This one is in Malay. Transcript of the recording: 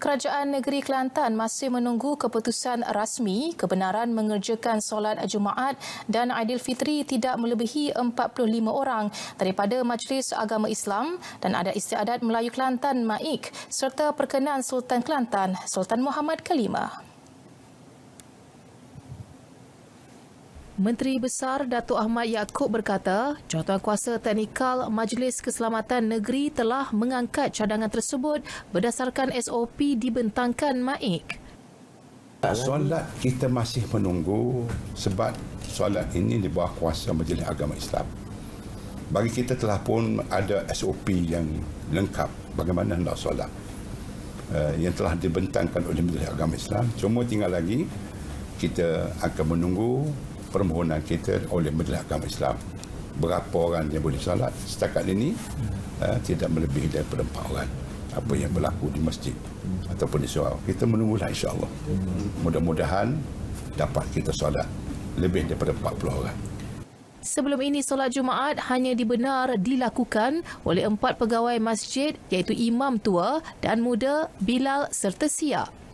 Kerajaan Negeri Kelantan masih menunggu keputusan rasmi kebenaran mengerjakan solat Jumaat dan Aidilfitri tidak melebihi 45 orang daripada Majlis Agama Islam dan Adat Istiadat Melayu Kelantan MAIK serta perkenan Sultan Kelantan Sultan Muhammad Kelima. Menteri Besar Datuk Ahmad Yaakob berkata, Jawatankuasa Teknikal Majlis Keselamatan Negeri telah mengangkat cadangan tersebut berdasarkan SOP dibentangkan MAIK. Solat kita masih menunggu sebab solat ini di bawah kuasa Majlis Agama Islam. Bagi kita telah pun ada SOP yang lengkap bagaimana hendak solat yang telah dibentangkan oleh Majlis Agama Islam. Cuma tinggal lagi kita akan menunggu permohonan kita oleh Majlis Agama Islam. Berapa orang yang boleh salat? Setakat ini tidak melebihi daripada 4 orang. Apa yang berlaku di masjid ataupun di surau. Kita menunggulah insya-Allah. Mudah-mudahan dapat kita salat lebih daripada 40 orang. Sebelum ini, solat Jumaat hanya dibenar dilakukan oleh 4 pegawai masjid iaitu Imam Tua dan Muda, Bilal serta Siap.